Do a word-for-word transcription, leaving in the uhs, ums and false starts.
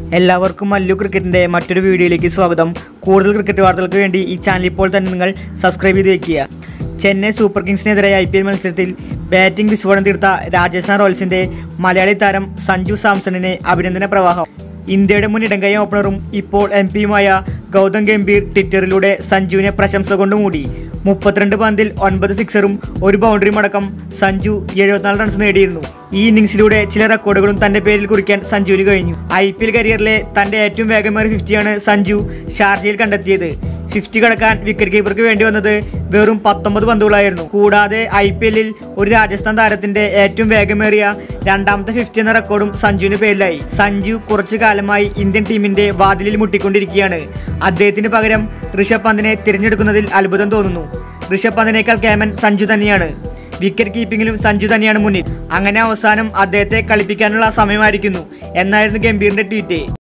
എല്ലാവർക്കും മല്ലു ക്രിക്കറ്റിൻ്റെ മറ്റൊരു വീഡിയോയിലേക്ക് സ്വാഗതം. കൂടുതൽ ക്രിക്കറ്റ് വാർത്തകൾക്ക് വേണ്ടി ഈ ചാനൽ ഇപ്പോൾ തന്നെ നിങ്ങൾ സബ്സ്ക്രൈബ് ചെയ്ത് വയ്ക്കുക. ചെന്നൈ സൂപ്പർ കിങ്സിനെതിരായ ഐ പി എൽ മത്സരത്തിൽ ബാറ്റിംഗ് വിസ്ഫോടനം തീർത്ത രാജസ്ഥാൻ റോയൽസിൻ്റെ മലയാളി താരം സഞ്ജു സാംസണിന് അഭിനന്ദന പ്രവാഹം. ഇന്ത്യയുടെ മുൻ ഇടങ്കൈ ഓപ്പണറും ഇപ്പോൾ എം പിയുമായ ഗൗതം ഗംഭീർ ട്വിറ്ററിലൂടെ സഞ്ജുവിനെ പ്രശംസ കൊണ്ട് മൂടി. മുപ്പത്തിരണ്ട് പന്തിൽ ഒൻപത് സിക്സറും ഒരു ബൗണ്ടറിയും അടക്കം സഞ്ജു എഴുപത്തിനാല് റൺസ് നേടിയിരുന്നു. ഈ ഇന്നിംഗ്സിലൂടെ ചില റെക്കോർഡുകളും തന്റെ പേരിൽ കുറിക്കാൻ സഞ്ജുവിന് കഴിഞ്ഞു. ഐ പി എൽ കരിയറിലെ തന്റെ ഏറ്റവും വേഗമേറിയ ഫിഫ്റ്റിയാണ് സഞ്ജു ഷാർജയിൽ കണ്ടെത്തിയത്. ഫിഫ്റ്റി കടക്കാൻ വിക്കറ്റ് കീപ്പർക്ക് വേണ്ടി വന്നത് വെറും പത്തൊമ്പത് പന്തുകളായിരുന്നു. കൂടാതെ ഐ പി എല്ലിൽ ഒരു രാജസ്ഥാൻ താരത്തിന്റെ ഏറ്റവും വേഗമേറിയ രണ്ടാമത്തെ ഫിഫ്റ്റി എന്ന റെക്കോർഡും സഞ്ജുവിന് പേരിലായി. സഞ്ജു കുറച്ചു കാലമായി ഇന്ത്യൻ ടീമിന്റെ വാതിലിൽ മുട്ടിക്കൊണ്ടിരിക്കുകയാണ്. അദ്ദേഹത്തിന് പകരം ഋഷഭ് പന്തിനെ തിരഞ്ഞെടുക്കുന്നതിൽ അത്ഭുതം തോന്നുന്നു. ഋഷഭ് പന്തിനേക്കാൾ കേമൻ സഞ്ജു തന്നെയാണ്. വിക്കറ്റ് കീപ്പിംഗിലും സഞ്ജു തന്നെയാണ് മുന്നിൽ. അങ്ങനെ അവസാനം അദ്ദേഹത്തെ കളിപ്പിക്കാനുള്ള സമയമായിരിക്കുന്നു എന്നായിരുന്നു ഗംഭീറിന്റെ ട്വീറ്റ്.